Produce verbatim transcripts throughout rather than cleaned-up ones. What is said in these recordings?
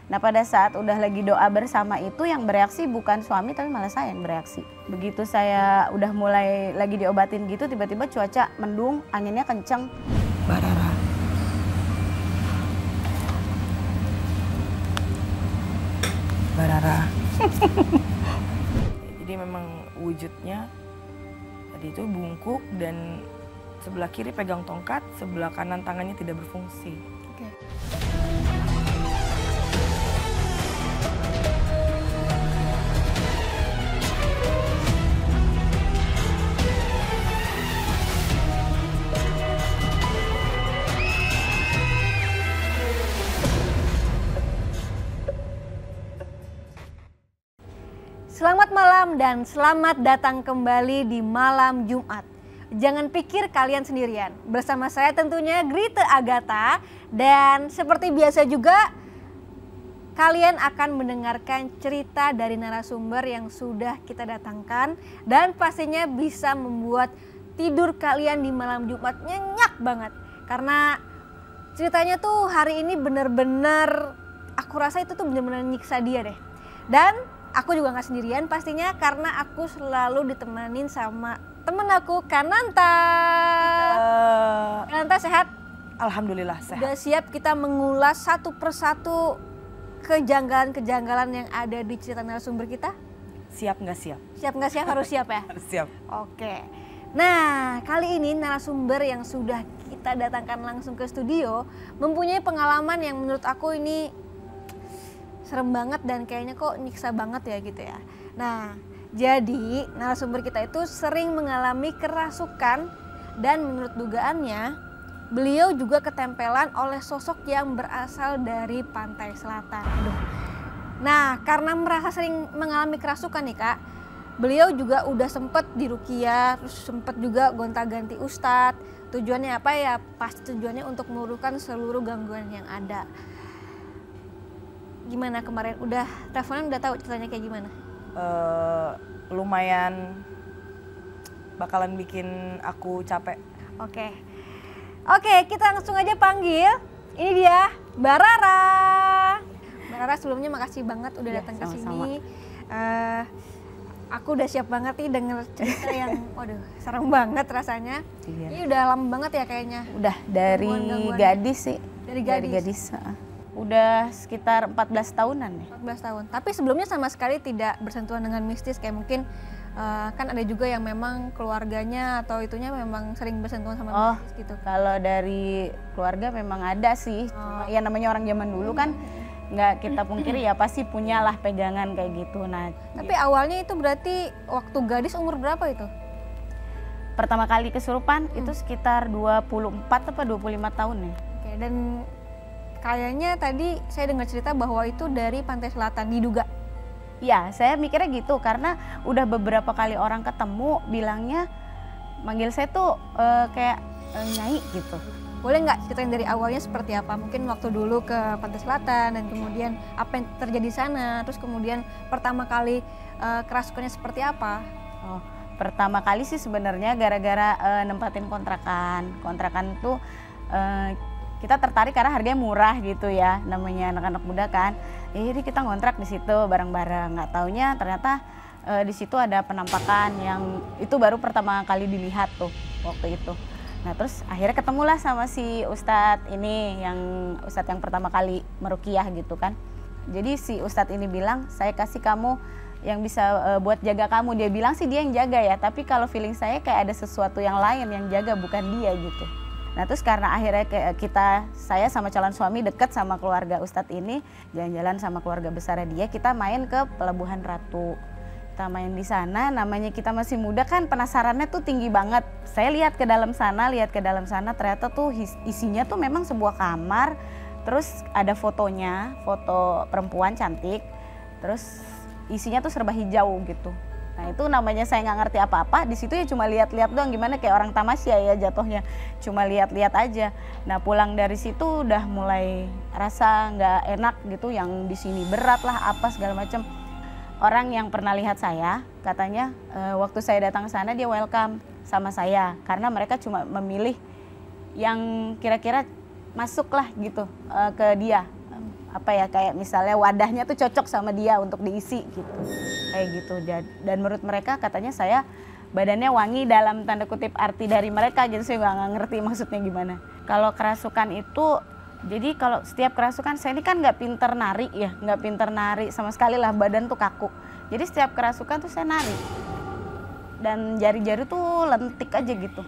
Nah pada saat udah lagi doa bersama itu yang bereaksi bukan suami tapi malah saya yang bereaksi. Begitu saya udah mulai lagi diobatin gitu tiba-tiba cuaca mendung, anginnya kenceng. Mbak Rara. Mbak Rara. Jadi memang wujudnya tadi itu bungkuk dan sebelah kiri pegang tongkat, sebelah kanan tangannya tidak berfungsi. Oke. Selamat malam dan selamat datang kembali di Malam Jumat. Jangan pikir kalian sendirian. Bersama saya tentunya Grite Agatha dan seperti biasa juga kalian akan mendengarkan cerita dari narasumber yang sudah kita datangkan dan pastinya bisa membuat tidur kalian di malam Jumat nyenyak banget. Karena ceritanya tuh hari ini bener-bener aku rasa itu tuh bener-bener nyiksa dia deh. Dan aku juga gak sendirian pastinya karena aku selalu ditemanin sama temen aku Kananta. Uh, Kananta sehat? Alhamdulillah sehat. Udah siap kita mengulas satu persatu kejanggalan-kejanggalan yang ada di cerita narasumber kita? Siap nggak siap? Siap nggak siap? Harus siap ya? Harus siap. Oke. Nah kali ini narasumber yang sudah kita datangkan langsung ke studio mempunyai pengalaman yang menurut aku ini serem banget dan kayaknya kok nyiksa banget ya gitu ya. Nah, jadi narasumber kita itu sering mengalami kerasukan dan menurut dugaannya beliau juga ketempelan oleh sosok yang berasal dari pantai selatan. Aduh. Nah, karena merasa sering mengalami kerasukan nih Kak, beliau juga udah sempet diruqyah, terus sempet juga gonta-ganti ustadz. Tujuannya apa ya? Pasti tujuannya untuk meluruhkan seluruh gangguan yang ada. Gimana kemarin? Udah teleponan udah tahu ceritanya kayak gimana? Uh, lumayan bakalan bikin aku capek. Oke. Oke, kita langsung aja panggil. Ini dia, Mbak Rara. Mbak Rara sebelumnya makasih banget udah Ya, datang ke sama-sama. sini. Uh, aku udah siap banget nih denger cerita yang waduh, serem banget rasanya. Iya. Ini udah lama banget ya kayaknya. Udah dari Gangguan-gangguan. gadis sih. Dari gadis. Dari gadis. uh. Udah sekitar empat belas tahunan ya. empat belas tahun. Tapi sebelumnya sama sekali tidak bersentuhan dengan mistis kayak mungkin uh, kan ada juga yang memang keluarganya atau itunya memang sering bersentuhan sama Oh, mistis gitu. kalau dari keluarga memang ada sih. Cuma ya namanya orang zaman dulu kan nggak kita pungkiri ya pasti punyalah pegangan kayak gitu. Nah, Tapi awalnya itu berarti waktu gadis umur berapa itu? pertama kali kesurupan itu sekitar dua puluh empat atau dua puluh lima tahun ya. Oke, dan kayaknya tadi saya dengar cerita bahwa itu dari pantai selatan diduga. Iya, saya mikirnya gitu karena udah beberapa kali orang ketemu bilangnya manggil saya tuh eh, kayak eh, nyai gitu. Boleh nggak ceritain dari awalnya seperti apa? Mungkin waktu dulu ke pantai selatan dan kemudian apa yang terjadi di sana, terus kemudian pertama kali eh, kerasukannya seperti apa? Oh, pertama kali sih sebenarnya gara-gara eh, nempatin kontrakan. Kontrakan tuh eh, kita tertarik karena harganya murah gitu ya, namanya anak-anak muda kan. Ya, jadi kita ngontrak di situ bareng-bareng. Nggak taunya ternyata e, di situ ada penampakan yang itu baru pertama kali dilihat tuh waktu itu. Nah terus akhirnya ketemulah sama si ustadz ini, yang ustadz yang pertama kali meruqyah gitu kan. Jadi si ustadz ini bilang, saya kasih kamu yang bisa e, buat jaga kamu. Dia bilang sih dia yang jaga ya, tapi kalau feeling saya kayak ada sesuatu yang lain yang jaga, bukan dia gitu. Nah terus karena akhirnya kita, saya sama calon suami deket sama keluarga ustadz ini, jalan-jalan sama keluarga besarnya dia, kita main ke Pelabuhan Ratu. Kita main di sana, namanya kita masih muda kan penasarannya tuh tinggi banget. Saya lihat ke dalam sana, lihat ke dalam sana ternyata tuh isinya tuh memang sebuah kamar, terus ada fotonya, foto perempuan cantik, terus isinya tuh serba hijau gitu. Nah itu namanya saya nggak ngerti apa-apa, di situ ya cuma lihat-lihat doang, gimana kayak orang tamasya ya jatuhnya, cuma lihat-lihat aja. Nah pulang dari situ udah mulai rasa nggak enak gitu, yang di sini berat lah apa segala macam. Orang yang pernah lihat saya katanya e, waktu saya datang ke sana dia welcome sama saya karena mereka cuma memilih yang kira-kira masuk lah gitu e, ke dia. apa ya, kayak misalnya wadahnya tuh cocok sama dia untuk diisi gitu, kayak gitu. Dan menurut mereka katanya saya badannya wangi dalam tanda kutip arti dari mereka, jadi saya nggak ngerti maksudnya gimana. Kalau kerasukan itu, jadi kalau setiap kerasukan saya ini kan nggak pinter nari ya, nggak pinter nari sama sekali lah, badan tuh kaku. Jadi setiap kerasukan tuh saya nari dan jari-jari tuh lentik aja gitu.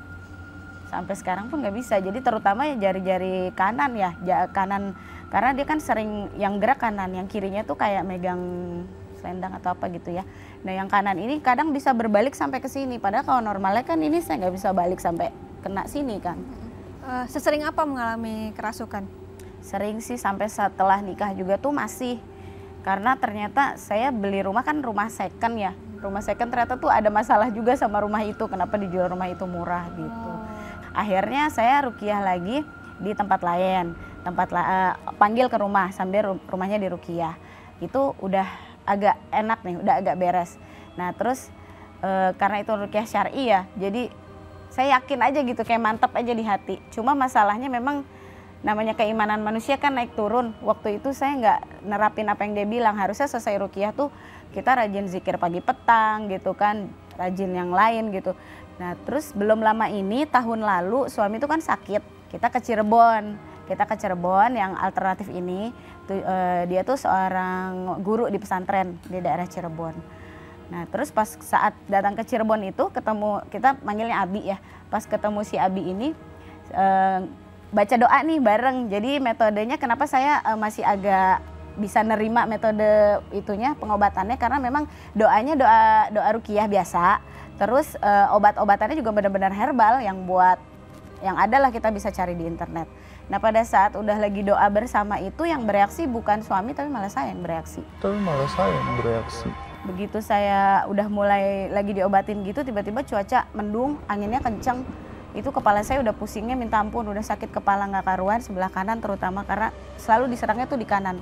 Sampai sekarang pun nggak bisa. Jadi terutama ya jari-jari kanan ya, kanan karena dia kan sering yang gerak kanan, yang kirinya tuh kayak megang selendang atau apa gitu ya. Nah yang kanan ini kadang bisa berbalik sampai ke sini. Padahal kalau normalnya kan ini saya nggak bisa balik sampai kena sini kan. Uh, sesering apa mengalami kerasukan? Sering sih, sampai setelah nikah juga tuh masih. Karena ternyata saya beli rumah kan rumah second ya. Rumah second ternyata tuh ada masalah juga sama rumah itu. Kenapa dijual rumah itu murah gitu. Oh. Akhirnya saya rukiah lagi di tempat lain. Tempat uh, panggil ke rumah sambil rumahnya di rukiah. Itu udah agak enak nih, udah agak beres. Nah terus uh, karena itu rukiah syar'i ya. Jadi saya yakin aja gitu, kayak mantep aja di hati. Cuma masalahnya memang namanya keimanan manusia kan naik turun. Waktu itu saya nggak nerapin apa yang dia bilang. Harusnya selesai rukiah tuh kita rajin zikir pagi petang gitu kan, rajin yang lain gitu. Nah terus belum lama ini, tahun lalu suami itu kan sakit. Kita ke Cirebon, kita ke Cirebon yang alternatif ini. Tuh, uh, dia tuh seorang guru di pesantren di daerah Cirebon. Nah terus pas saat datang ke Cirebon itu ketemu, kita manggilnya Abi ya. Pas ketemu si Abi ini, uh, baca doa nih bareng. Jadi metodenya kenapa saya uh, masih agak bisa nerima metode itunya, pengobatannya, karena memang doanya doa doa rukiah biasa. Terus uh, obat-obatannya juga benar-benar herbal yang buat yang ada lah kita bisa cari di internet. Nah pada saat udah lagi doa bersama itu yang bereaksi bukan suami tapi malah saya yang bereaksi. Tapi malah saya yang bereaksi. Begitu saya udah mulai lagi diobatin gitu, tiba-tiba cuaca mendung, anginnya kenceng. Itu kepala saya udah pusingnya minta ampun, udah sakit kepala nggak karuan, sebelah kanan terutama karena selalu diserangnya tuh di kanan.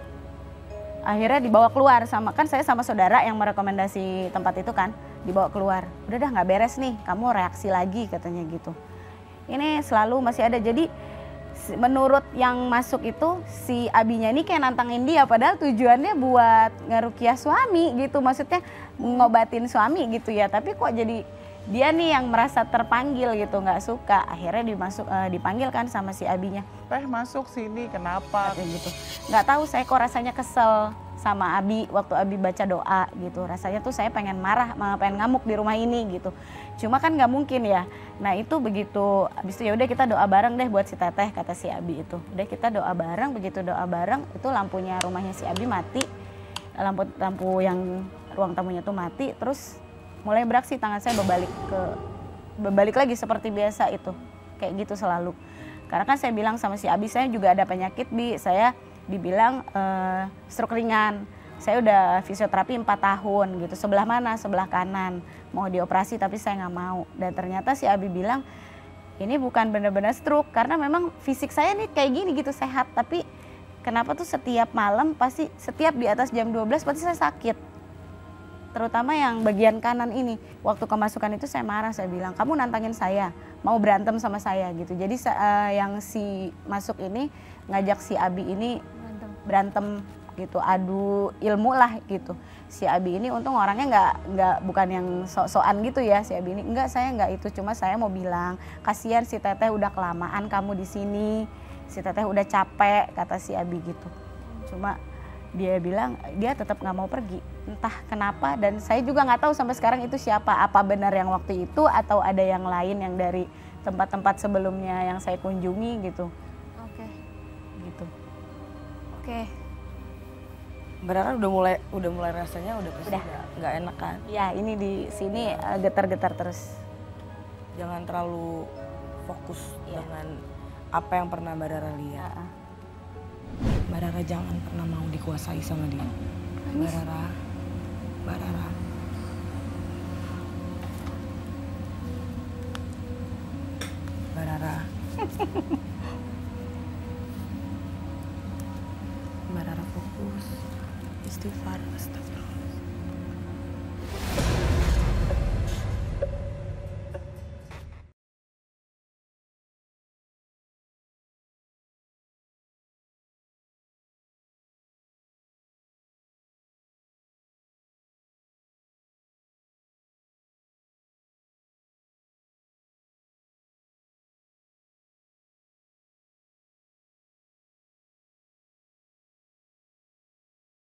Akhirnya dibawa keluar sama, kan saya sama saudara yang merekomendasi tempat itu kan, dibawa keluar. Udah dah nggak beres nih, kamu reaksi lagi katanya gitu. Ini selalu masih ada, jadi menurut yang masuk itu si Abinya ini kayak nantangin dia, padahal tujuannya buat ngerukiah suami gitu, maksudnya ngobatin suami gitu ya, tapi kok jadi dia nih yang merasa terpanggil gitu, nggak suka. Akhirnya dimasuk uh, dipanggil kan sama si Abinya. Teh masuk sini, kenapa? Katanya gitu. Nggak tahu saya kok rasanya kesel sama Abi waktu Abi baca doa gitu. Rasanya tuh saya pengen marah, pengen ngamuk di rumah ini gitu. Cuma kan nggak mungkin ya. Nah itu begitu, abis itu ya udah kita doa bareng deh buat si Teteh, kata si Abi itu. Udah kita doa bareng, begitu doa bareng itu lampunya rumahnya si Abi mati. Lampu lampu yang ruang tamunya tuh mati, terus mulai beraksi, tangan saya berbalik ke berbalik lagi seperti biasa itu, kayak gitu selalu. Karena kan saya bilang sama si Abi, saya juga ada penyakit Bi, saya dibilang uh, stroke ringan. Saya udah fisioterapi empat tahun gitu, sebelah mana? Sebelah kanan, mau dioperasi tapi saya nggak mau. Dan ternyata si Abi bilang ini bukan benar-benar stroke, karena memang fisik saya nih kayak gini gitu, sehat. Tapi kenapa tuh setiap malam pasti, setiap di atas jam dua belas pasti saya sakit. Terutama yang bagian kanan ini. Waktu kemasukan itu saya marah, saya bilang kamu nantangin saya, mau berantem sama saya gitu. Jadi uh, yang si masuk ini ngajak si Abi ini berantem, berantem gitu, adu ilmu lah gitu. Si Abi ini untung orangnya nggak nggak bukan yang sok-sokan gitu ya, si Abi ini enggak, saya nggak itu, cuma saya mau bilang kasihan si Teteh udah kelamaan kamu di sini, si Teteh udah capek, kata si Abi gitu. Cuma dia bilang dia tetap nggak mau pergi, entah kenapa, dan saya juga nggak tahu sampai sekarang itu siapa, apa benar yang waktu itu atau ada yang lain yang dari tempat-tempat sebelumnya yang saya kunjungi gitu. Oke. Gitu. Oke. Berarti udah mulai udah mulai rasanya udah pasti Udah. nggak enak kan? Ya ini di sini uh, getar-getar terus. Jangan terlalu fokus Iya. dengan apa yang pernah Mbak Rara lihat. Uh-uh. Mbak Rara jangan pernah mau dikuasai sama dia. Mbak Rara, Mbak Rara. Mbak Rara. Mbak Rara fokus. Istighfar, astagfirullah.